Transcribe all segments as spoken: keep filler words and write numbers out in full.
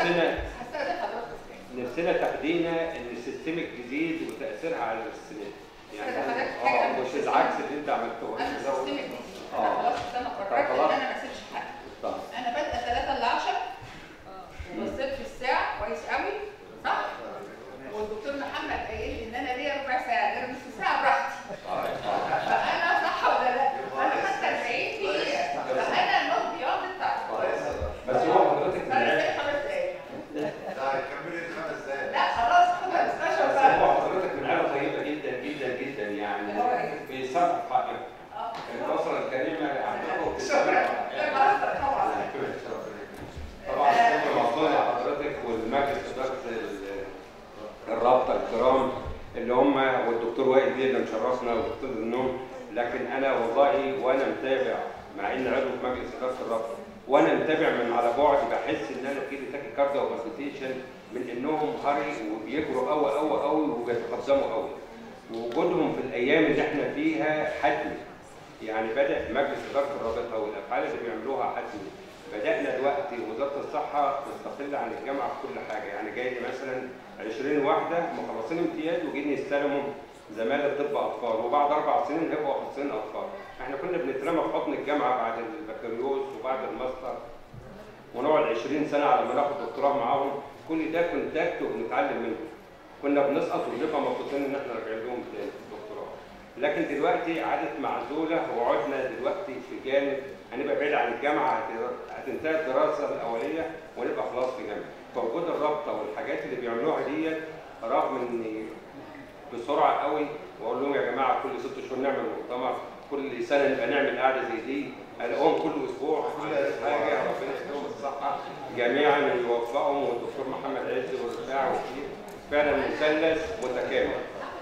نفسنا نفسنا تاخدينا ان السيستم الجديد وتاثيرها على السنين. يعني اه مش العكس اللي انت عملته. انا السيستم الجديد انا خلاص انا قررت ان انا ما اسيبش حاجه. انا بادئه ثلاثة إلا عشرة وبصيت في الساعه كويس قوي صح؟ والدكتور محمد قايل لي ان انا ليا ربع ساعه غير نص ساعه براحتي. فانا صح ولا لا؟ انا حتى أربعين دقيقه فانا نوت بياند بتاع بس هو حضرتك انا خمس دقايق. لا كملي الخمس دقايق. لا خلاص خمستاشر بقى. هو حضرتك من عيله طيبه جدا جدا جدا يعني بيصرف حقك. الاسره الكريمه عندكم شكرا. طبعا. طبعا شكرا موصول لحضرتك والمجلس اداره الرابطه الكرام اللي هم والدكتور وائل دي اللي مشرفنا والدكتور النوم. لكن انا والله وانا متابع مع ان عضو في مجلس اداره الرابطه وانا متابع من على بعد بحس ان انا في تاكي كارديا وبالبيتيشن من انهم هري وبيجروا قوي قوي قوي وبيتقدموا قوي. ووجودهم في الايام اللي احنا فيها حتمي. يعني بدا في مجلس اداره الرابطه والافعال اللي بيعملوها حتمي. بدانا دلوقتي وزاره الصحه تستقل عن الجامعه في كل حاجه. يعني جاي لي مثلا عشرين واحده مخلصين امتياز وجايين يستلموا زماله طب اطفال وبعد اربع سنين هيبقوا اخصائيين اطفال. احنا كنا بنترمى في حضن الجامعه بعد البكالوريوس وبعد الماستر ونقعد عشرين سنه على ما ناخد دكتوراه معاهم. كل ده كونتاكت وبنتعلم منهم. كنا بنسقط ونبقى مبسوطين ان احنا راجعين لهم تاني الدكتوراه. لكن دلوقتي عادت معزوله وقعدنا دلوقتي في جانب هنبقى بعيد عن الجامعه. هتنتهي الدراسه الاوليه ونبقى خلاص في جامعه. فوجود الرابطه والحاجات اللي بيعملوها ديت رغم ان بسرعه قوي واقول لهم يا جماعه كل ست شهور نعمل مؤتمر، كل سنه نبقى نعمل قعده زي دي، الاقوهم كل اسبوع كل حاجه. ربنا يديهم الصحه جميعا ويوفقهم والدكتور محمد عز والرفاع والكتير فعلا مثلث متكامل.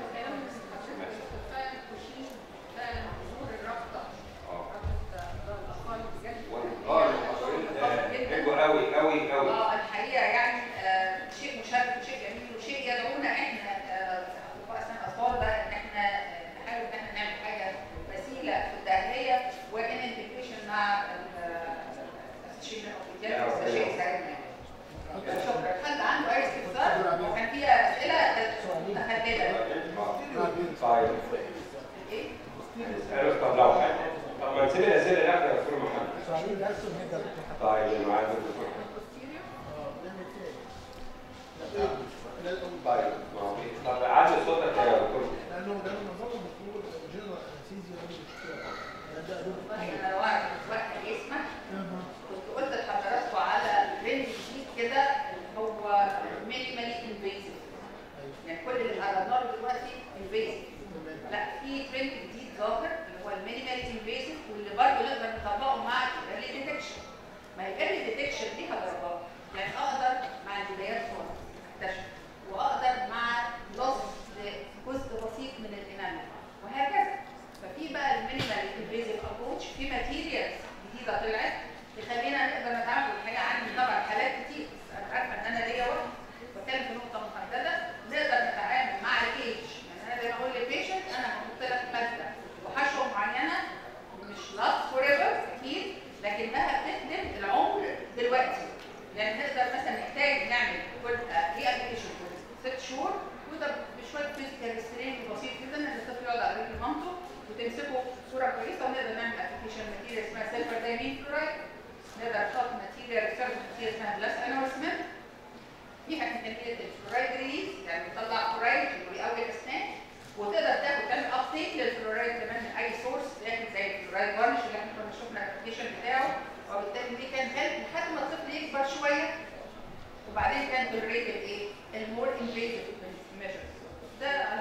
قوي قوي قوي. اه الحقيقه يعني آه شيء مشرف وشيء جميل وشيء يدعونا احنا اطباء اسنان الاطفال بقى ان احنا نحاول ان احنا نعمل حاجه وسيله في التاهيليه وان انتجريشن مع الاسوشيشن اوف الجامعه ده شيء يساعدنا. شكرا. حد عنده اي استفسار؟ وكان فيها اسئله متخلله. طيب. ايه؟ اسالوا طب لو حاجه. طب ما نسيب الاسئله لا يا دكتور محمد. طيب معاك الدكتور. طيب طب عادي صوتك يا دكتور. لانه ده نظام المفروض جنرال انستيزيا انا لو اعرف واحد اسمك كنت قلت لحضراتكم على ترند جديد كده اللي هو مينيمالي انفيزيف. يعني كل اللي عرضناه له دلوقتي انفيزيف. لا في ترند جديد ظاهر اللي هو المينيمالي انفيزيف واللي برضه نقدر نطبقه مع الايرلي ديتكشن. ما هي الايرلي ديتكشن ليها درجات. يعني اقدر مع البدايات خالص اكتشف واقدر مع لص جزء بسيط من الانامل وهكذا. ففي بقى المينيمال انفيزيف ابروتش في ماتيريالز جديده طلعت تخلينا نقدر نتعامل. الحقيقه عندي طبعا حالات كتير بس انا عارفه ان انا ليا وقت بتكلم في نقطه محدده نقدر نتعامل مع الكيج. يعني انا زي ما اقول للبيشنت انا هحط لك ماده وحشوه معينه مش لاست فور ايفر اكيد لكنها بتخدم العمر دلوقتي. يعني نقدر مثلا نحتاج نعمل كل ري ابلكيشن ست شهور وده بشويه فيزيكال ريسترين بسيط جدا ان الطفل يقعد على رجل مامته وتمسكه بصوره كويسه ونقدر نعمل ابلكيشن ماتيريال اسمها سيلفر دايمين فلورايد. نقدر نحط ماتيريال ريسيرش ماتيريال اسمها بلاس انورسمنت فيها امكانيه الفلورايد ريليز يعني بيطلع فلورايد ويقوي الاسنان وتقدر تاخد تعمل ابتيك للفلورايد كمان من اي سورس لكن زي الفلورايد فارنش اللي احنا كنا شفنا الابلكيشن بتاعه وبالتالي دي كان هيلب لحد ما الطفل يكبر شويه وبعدين كان بالريت الايه؟ المور انفيزيف ميجرز. ده على